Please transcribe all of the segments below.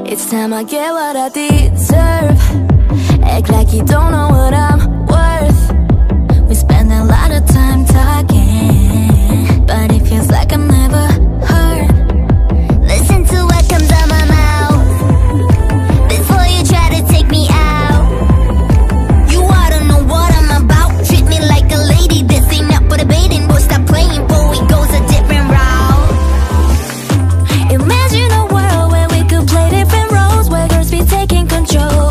It's time I get what I deserve. Act like you don't know what I'm worth. We spend a lot of time talking, but it feels like I'm never heard. Listen to what comes out my mouth before you try to take me out. You ought to know what I'm about. Treat me like a lady, this ain't up for debating. Boy, stop playing, boy, it goes a different route. Imagine a world where we could play different roles, where girls be taking control.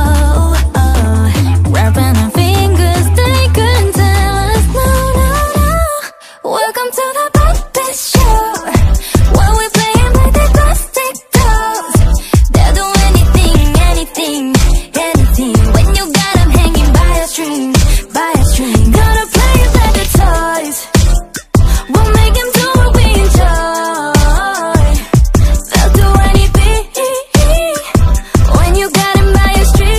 Wrapping our fingers, they couldn't tell us no, no, no. Welcome to the puppet show, where we playing like the plastic dolls. They'll do anything, anything, anything. When you got them hanging by a string, by a string. Gonna play it like the toys. We'll make them do what we enjoy. They'll do anything when you got them by a string.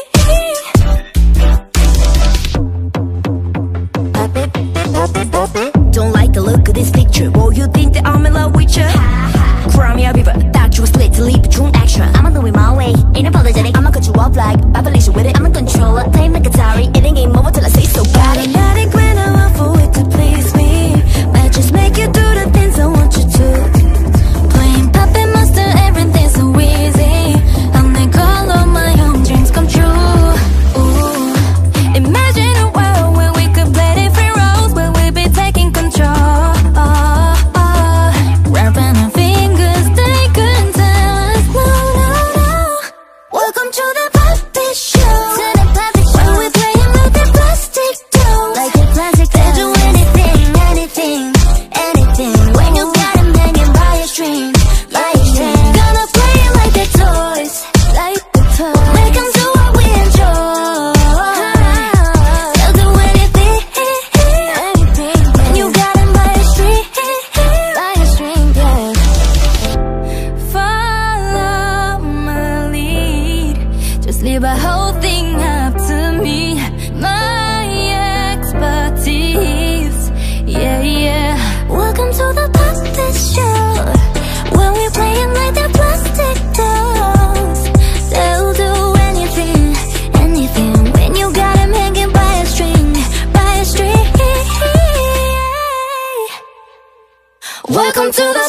Don't like the look of this picture. Oh, you think that I'm in love with you? Cry me a river, thought you was split to leave a true action. I'ma do it my way, ain't apologetic. I'ma cut you off like by Felicia with it. I'm in control, I play like Atari. It ain't game over till I say so. Got it. Automatic when I want for it to please me. Might just make you do the things I want you to. Playing puppet master, everything's so easy. I'll make all of my own dreams come true. Ooh. Imagine a world where we could play different roles, where we be taking control. Wrapping our fingers, they couldn't tell us no, no, no. Welcome to the puppet show, to the puppet show, where we playing with the plastic dolls, like the plastic dolls. They'll do anything, anything, anything. When you got them hanging by a string, by a string. Gonna play it like the toys, like the toys. Make them do what we enjoy. They'll do anything, anything. When you got them by a string, by a string, yeah. Follow my lead, just leave a whole thing up to me. My expertise, yeah, yeah. Welcome to the puppet show, where we playing like the plastic dolls. They'll do anything, anything. When you got them hanging by a string, by a string. Welcome to the